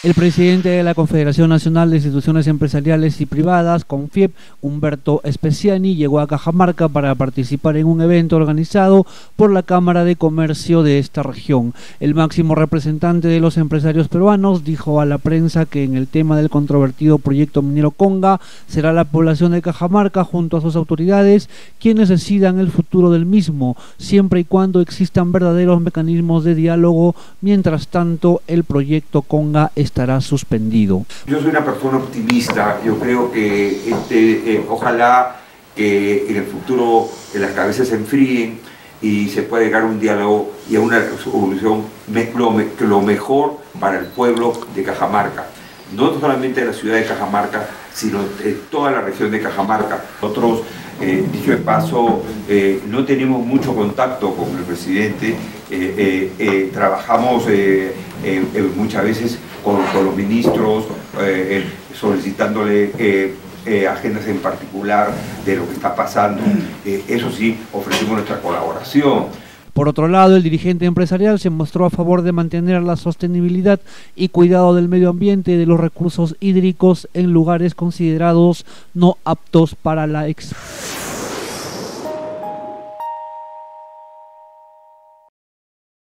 El presidente de la Confederación Nacional de Instituciones Empresariales y Privadas, CONFIEP, Humberto Speciani, llegó a Cajamarca para participar en un evento organizado por la Cámara de Comercio de esta región. El máximo representante de los empresarios peruanos dijo a la prensa que en el tema del controvertido proyecto minero Conga será la población de Cajamarca junto a sus autoridades quienes decidan el futuro del mismo, siempre y cuando existan verdaderos mecanismos de diálogo. Mientras tanto, el proyecto Conga estará suspendido. Yo soy una persona optimista. Yo creo que ojalá que en el futuro las cabezas se enfríen y se pueda llegar a un diálogo y a una solución lo mejor para el pueblo de Cajamarca. No solamente de la ciudad de Cajamarca, sino de toda la región de Cajamarca. Nosotros, dicho de paso, no tenemos mucho contacto con el presidente. Trabajamos muchas veces con los ministros, solicitándole agendas en particular de lo que está pasando. Eso sí, ofrecemos nuestra colaboración. Por otro lado, el dirigente empresarial se mostró a favor de mantener la sostenibilidad y cuidado del medio ambiente y de los recursos hídricos en lugares considerados no aptos para la explotación.